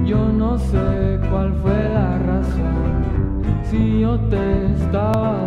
Yo no sé cuál fue la razón, si yo te estaba